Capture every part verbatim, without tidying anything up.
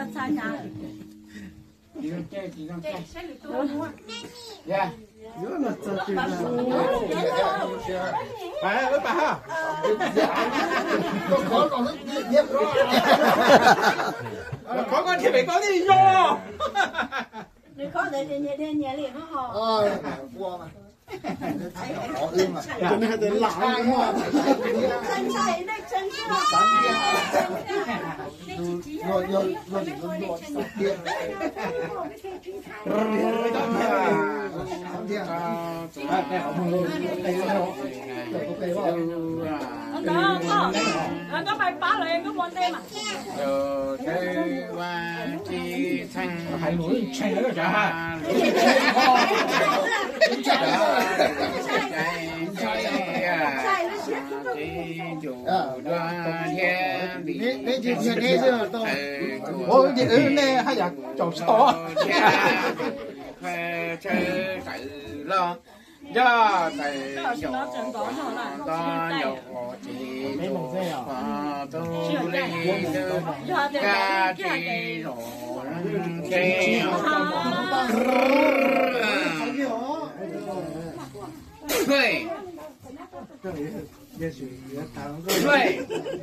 xa nhà. Chỉ đang chơi, chỉ đang chơi. Dạ. Nhớ là sao chơi nào. Phải với bà ha. Con có còn rất nhiệt rồi. Có con thì phải có gì vô. Đừng có để để để nhà liền nó họ. Ờ, qua mà. Họ im mà. Cho nên để lại cái mà. Chân chạy đây chân chưa. Rồi rồi rồi rồi rồi sắp điện. Đó có. Có bài ba là em có món tem à. Rồi chơi qua chi thanh Phải nổi chạy nữa cả ha. Đấy chị chị nghe chưa tôi. Ôi chị ư nè hay là trò to. Chơi tự lo. Do thầy chỗ đó nhỏ chỉ có tu lý sư ca chỉ rồi kêu Người Người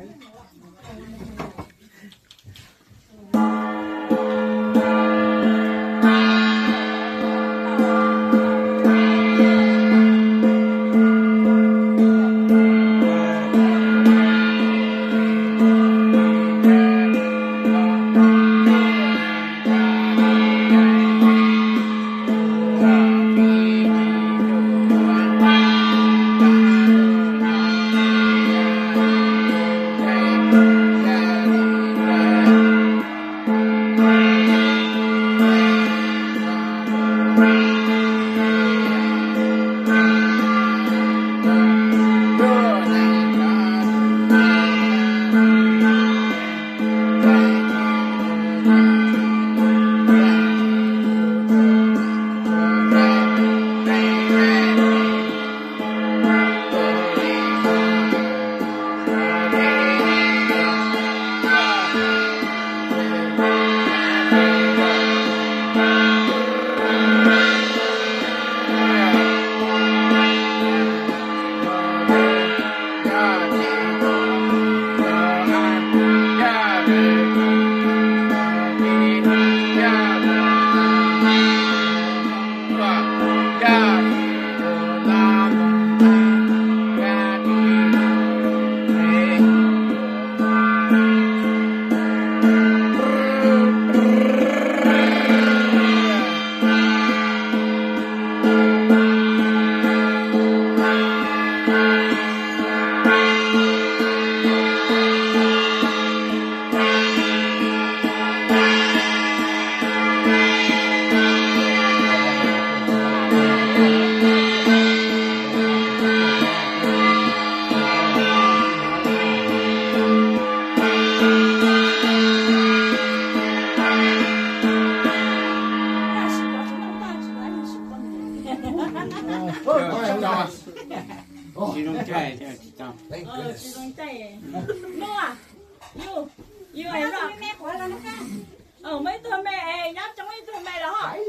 Chị don't chạy theo chị Tâm. Ờ, chị don't chạy. Mua à? Yêu. Yêu em đó. Mẹ của là nó ca. Ờ, mấy tôi mẹ nhá, trong mấy tôi mẹ là họ.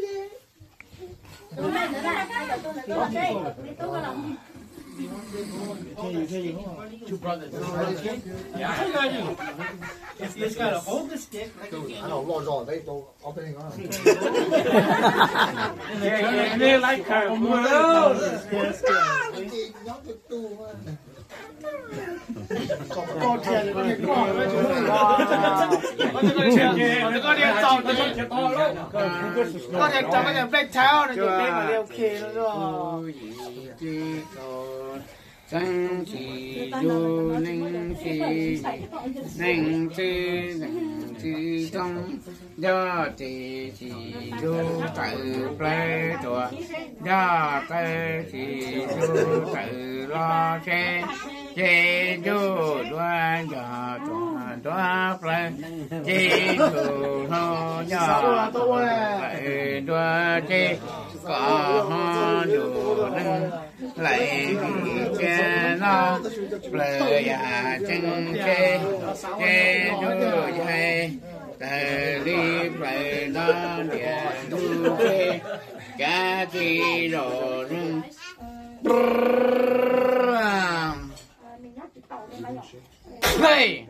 Tôi mẹ nữa là tôi là tôi là đây. Tôi là lòng. Two brothers. Yeah. It's, it's got to hold the stick like a game. Anh lo rồi đây tôi opening đó. Yeah, yeah, they like her. Con tiền con tiền con với chúng mình. Con tiền con tiền chọn con tiền to lắm. Con tiền chọn con tiền black tail này dùng đây mà đeo kề nó rồi. Sang chỉ du ninh chỉ ninh chỉ ninh chỉ trong do chỉ chỉ du tự plei chùa do tự chỉ du tự lo che che du đoan do chùa đoan plei che du ho do plei đoan che có ho du ninh lại che lo plei à chân che che du dây tề đi phải đó địa tu thế cá chi đồ rừng hey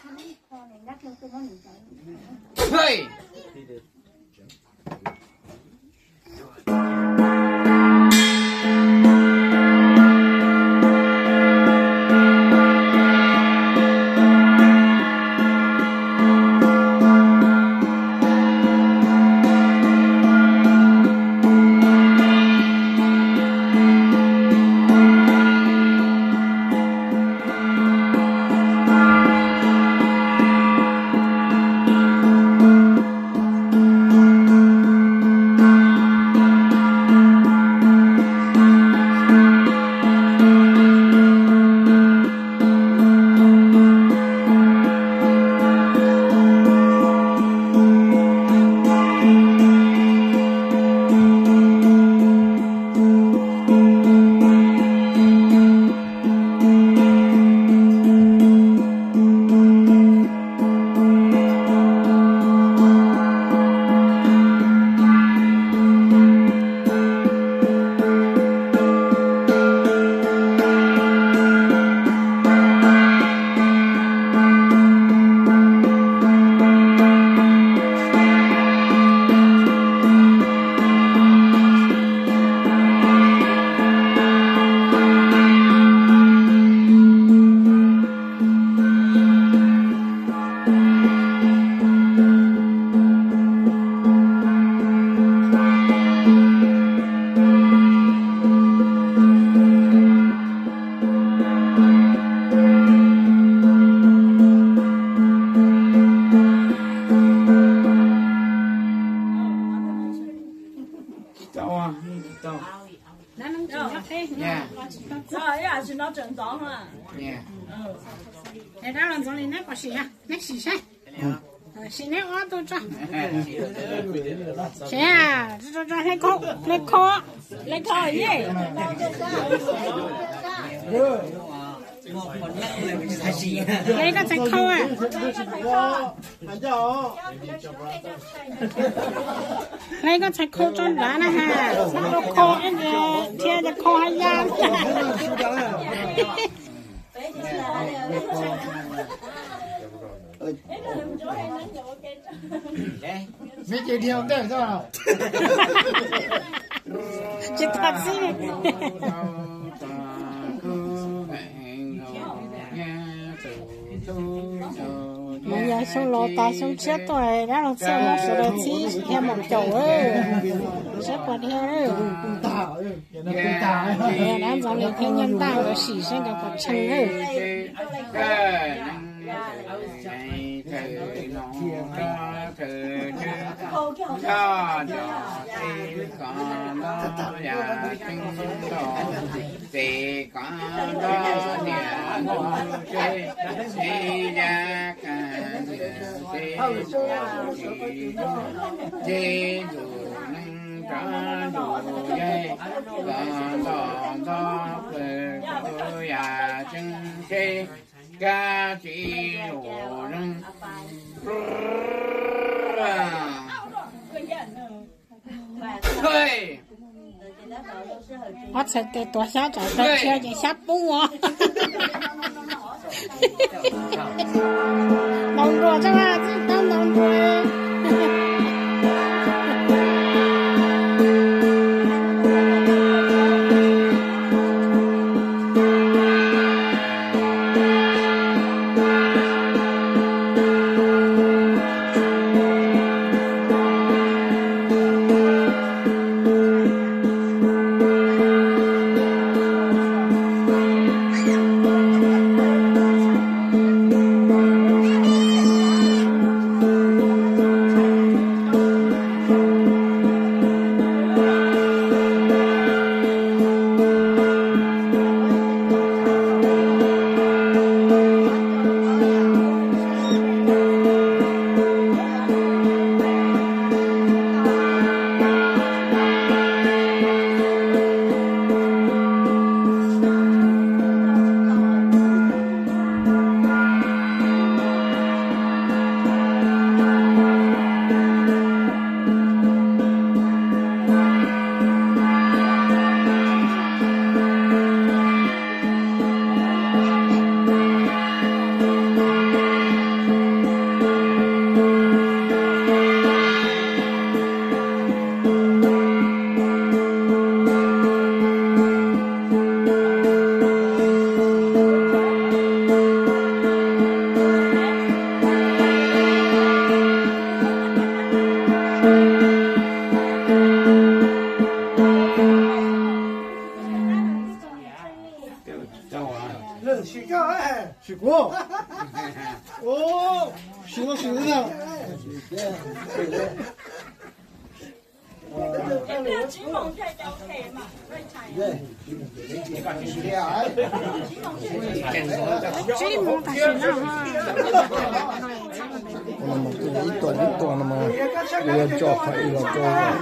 hey Để đó là giống như nét có xì ha, nét xì xe, xì nét ó tôi cho, xì à, cho cho lấy cô, lấy cô, lấy cô gì? Lấy cái trái khô à? Lấy cái trái khô cho đá nè ha, nó khô ấy nè, chia cho khô hay da. mấy chị đi không được sao? Chị thật xí. Bây giờ số lô ta số chết rồi đó là sao một số đồ chi theo một chỗ ơi chết qua theo ơi đã dọn lên theo nhân tạo rồi xỉ sang cho có chân ơi cho cho thì có đó nhà kinh đó thì có đó nhà ngô chơi thì ra cả thì thì dù nâng trả dù dây và đó đó về tôi à chân khi ca chỉ hồ rừng hey bắt sẽ tê tua xá chạy tới chơi chạy sắp bung à đồng đùa cho ba chứ tao đồng đùa 叫我啊。 认识个哎，许国。哦，行了行了。 有没有金龙在交配嘛？会采。 对，你看你是恋爱。 追梦大学那哈。 那么这一段一段那么一个教派一个教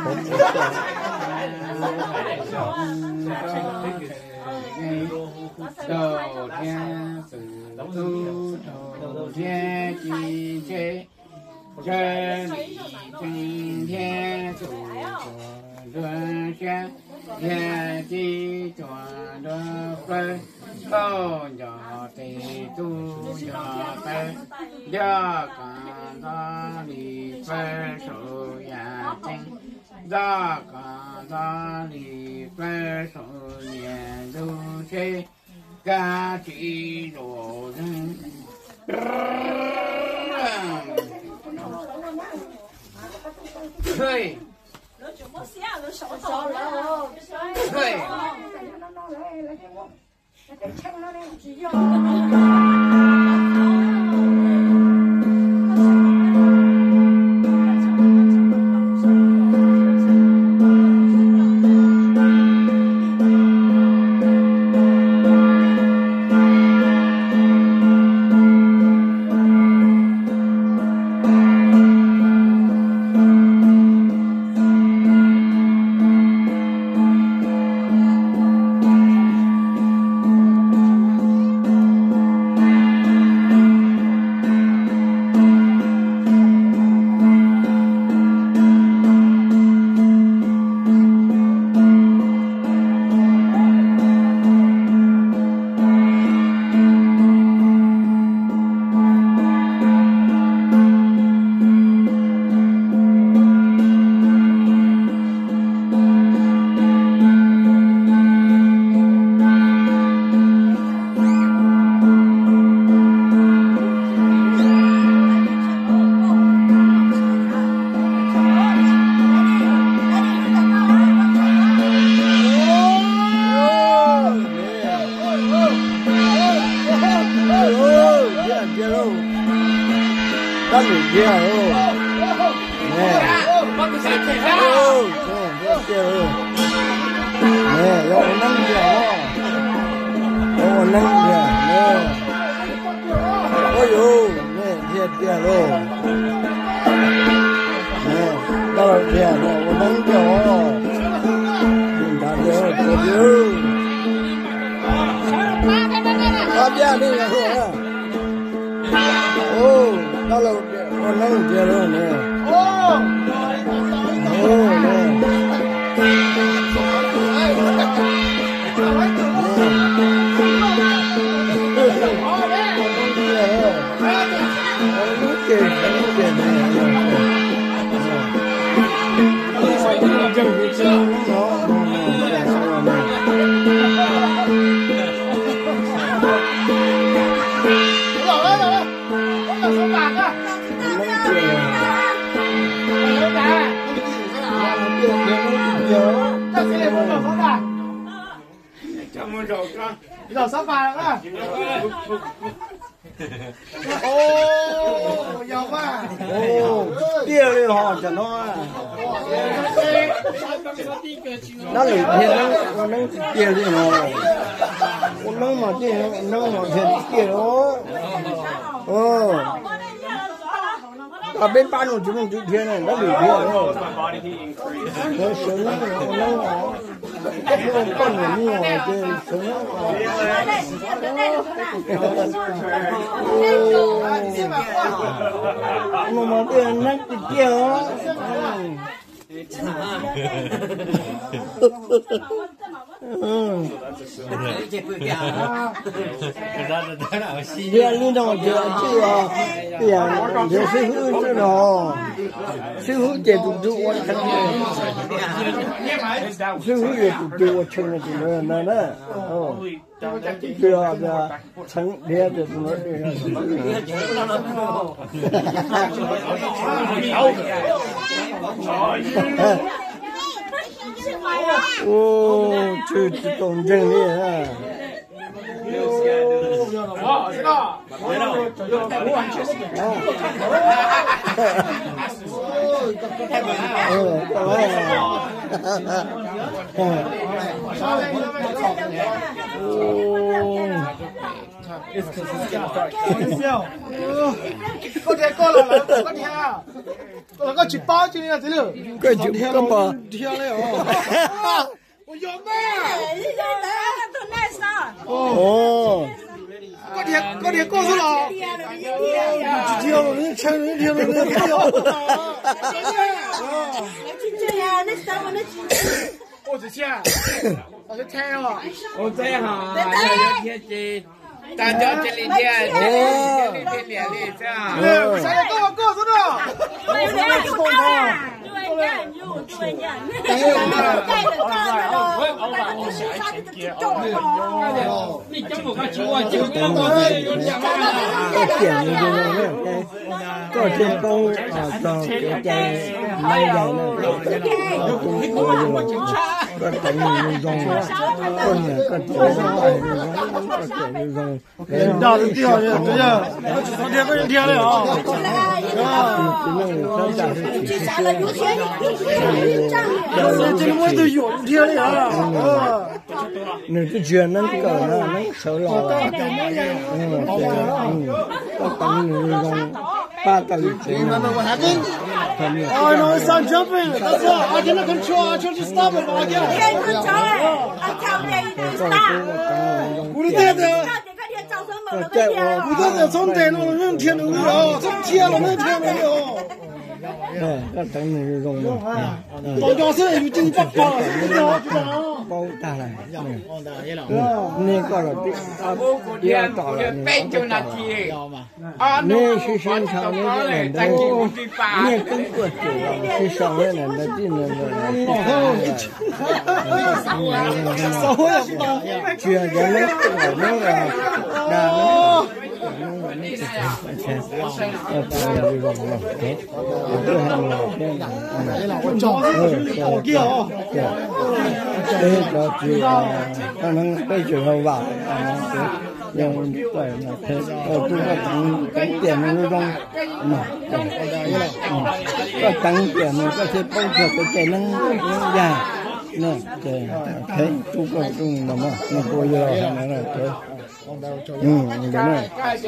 斗天子都斗天地界，真理真天主尊宣，天地转的分，高脚地主脚分，六杆大力分手眼睛。大嘎大里分手年如水，干地如人。对。对。 哦，有嘛？ 哦，第二个哈，真好啊！那里天能我能第二个哦，我能嘛第二能嘛天第二哦，哦。啊，别把弄这种就天了，那里天哦。我生了，我能哦。我半年没有这生了哦。我嘛这那个掉哦。嗯，对呀，你那么这这个，对呀，这师傅这种，师傅这都都我承认，师傅也都都我承认这个那那，哦，对啊对啊，承认这什么对啊。哦，这这懂真理啊！ 知道？ 没了，我完全是。太笨了。 嗯，干嘛呀？嗯。 笑。过天过了了，过天啊！我个去包进来这了。 个去个包天了哦。我有妹啊！ 哦。 过天过天过去了。 今天我们前两天那个跳。 我之前，我是天哦。 我这样哈，有天气，大家这里天，这里天凉的这样。 对，现在跟我告诉了。 对呀，就到了。对呀，就对呀。 你根本看九万九，那我有两万个点的就是那个天包啊，到个点那样的，我就个等于种，个呢个点个点种，人大的地方也这样，昨天个人天了啊，啊，今天有三大是几十天，这我都有天了啊，那个卷能够了，能收了，嗯，对，嗯，个等于种。八到一千，我还跟，哦，那上交费，但是而且那个车啊，就是三百八的。天天交哎，啊交费一大。我的爹爹，对，我我爹爹从台路能天路了，从天路能天路了。哎，那等于是种的。包装是有进八包，包大了，嗯，那个了，啊，也到了，啊，那是现场那个人的，那跟过去了，是上面人的技能的，稍微也不大，觉得那个那个，哦。你这样，我当然这种了，哎，我这还没有变呢，我找，我给哦，对，这个就可能被觉得吧，可能是用对那他呃这个等等点的那种嘛，对，嗯，个等点的这些包括这些能能呀，那对，可以足够用的嘛，那多要还能了，对。嗯，你看那，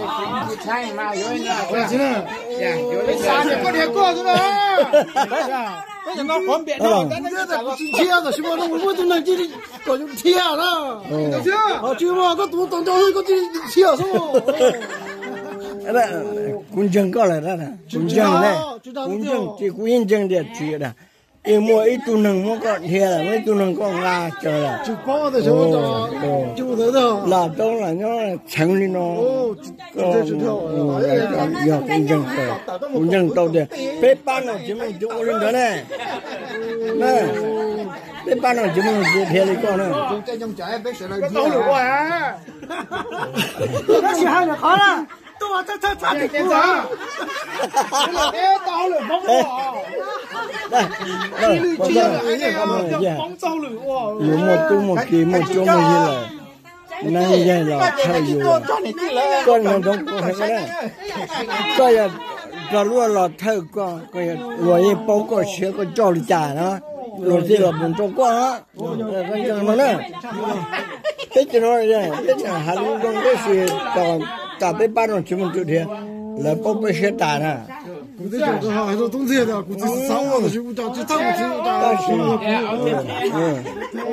我今天，有三十块钱过去了啊！为什么方便呢？咱这个不是贴的，是吧？那我我都能给你搞就贴了，行，好，就嘛，我多当教授，我给你贴是不？那公证过来了呢，公证呢，公证这公证的贴的。一摸一都能摸个天了，我都能讲拉着了。就包的时候到，就得到拉到了，你看城里呢，哦，这是条，要要公证的，公证到的，别办了，怎么就我认得呢？那别办了，怎么就天里讲呢？就这种家别说了，到了我哎，那去喊就好了。多这这差点多啊！哎，到了，帮我。来，来，我这他们也帮着了哇！有么多么给么多么些了，那也老太有了，个人都不会个人，这也这路老太光，个也我也包括学个教育家呢，我这个不做光啊，那个什么呢？这几种人，这这还有种这些到。大北八种基本就天，来宝贝些大呢。估计就是哈，还是冬天的，估计是上午的就到就上午就到。但是，嗯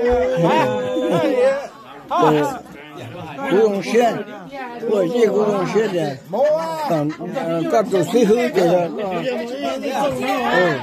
嗯，对，不用钱，我一个用钱的，当呃各种随后就是，嗯，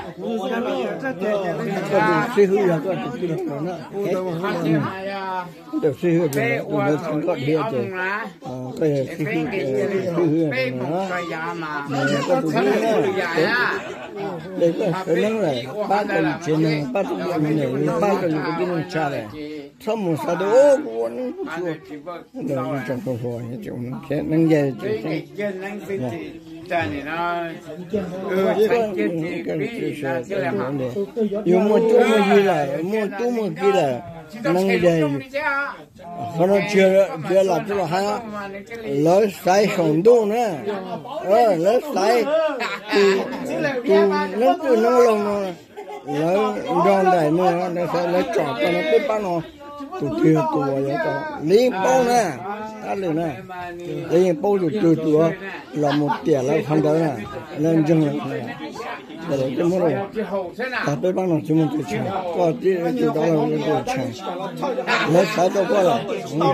各种随后也各种给他搞呢，嗯。对，随后的，我们听个贴的，嗯，对，随后的，随后的啊，那个都是啊，那个可能嘞，八个以前呢，八个以前呢，八个就给人吃嘞，他们说的哦，我能不说，那你这么说也就能看，能get就行。在你那，呃，这个这个就是这样的，有么多么给了，么多么给了。 nâng dây họ nó chưa chưa là tức là hai lấy sai sống đủ nữa ờ lấy sai từ từ nó từ nó lông nó lấy giòn đầy nữa nó sẽ lấy chọt cho nó biết bao nó tụi kia tụi vậy cho liên bao nè ta lừa nè liên bao tụi tụi tụi là một tiền là không tới nè nên chừng là để cái món này ta biết bao nó chỉ muốn tự chơi có chỉ chỉ đó là cái tự chơi lấy sai đâu qua là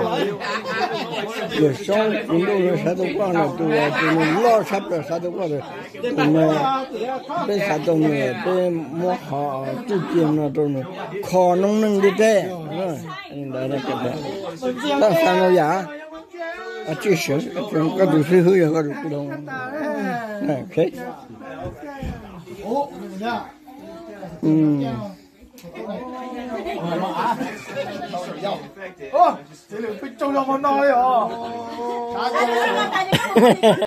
rồi sau chúng tôi lấy sai đâu qua là tụi tụi mình lo sắp rồi sai đâu qua rồi mà bên sai đâu này bên mua họ tự tiền là đâu này kho nông nông đi thế đây là cái đó ta sang đâu vậy à chỉ sợ chúng có đủ thứ hơi có đủ cái đâu này thế ừ ô, thế là phải trông cho con nói à.